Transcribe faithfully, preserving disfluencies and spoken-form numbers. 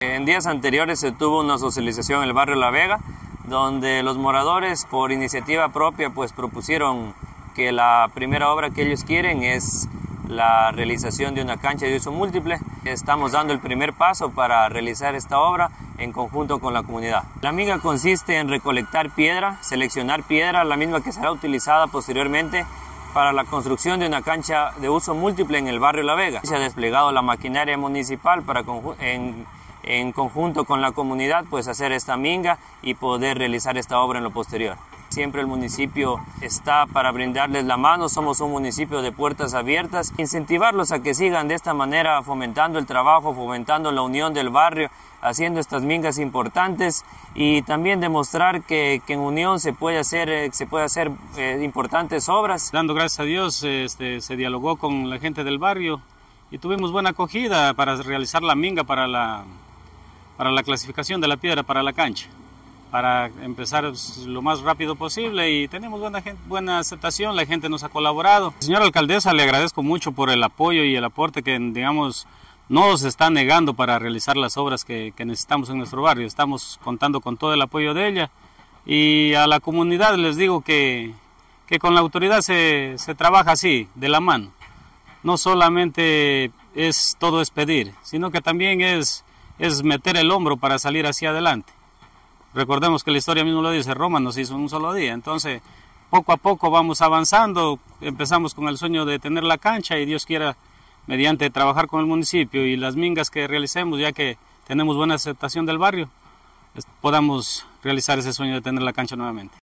En días anteriores se tuvo una socialización en el barrio La Vega, donde los moradores por iniciativa propia pues propusieron que la primera obra que ellos quieren es la realización de una cancha de uso múltiple. Estamos dando el primer paso para realizar esta obra en conjunto con la comunidad. La minga consiste en recolectar piedra, seleccionar piedra, la misma que será utilizada posteriormente para la construcción de una cancha de uso múltiple en el barrio La Vega. Se ha desplegado la maquinaria municipal para en, en conjunto con la comunidad pues hacer esta minga y poder realizar esta obra en lo posterior. Siempre el municipio está para brindarles la mano, somos un municipio de puertas abiertas, incentivarlos a que sigan de esta manera fomentando el trabajo, fomentando la unión del barrio, haciendo estas mingas importantes y también demostrar que, que en unión se puede hacer, se puede hacer eh, importantes obras. Dando gracias a Dios este, se dialogó con la gente del barrio y tuvimos buena acogida para realizar la minga para la, para la clasificación de la piedra para la cancha, para empezar lo más rápido posible y tenemos buena, gente, buena aceptación, la gente nos ha colaborado. Señora alcaldesa, le agradezco mucho por el apoyo y el aporte que, digamos, no nos está negando para realizar las obras que, que necesitamos en nuestro barrio. Estamos contando con todo el apoyo de ella y a la comunidad les digo que, que con la autoridad se, se trabaja así, de la mano. No solamente es todo es pedir, sino que también es, es meter el hombro para salir hacia adelante. Recordemos que la historia mismo lo dice, Roma nos hizo en un solo día, entonces poco a poco vamos avanzando, empezamos con el sueño de tener la cancha y Dios quiera, mediante trabajar con el municipio y las mingas que realicemos, ya que tenemos buena aceptación del barrio, podamos realizar ese sueño de tener la cancha nuevamente.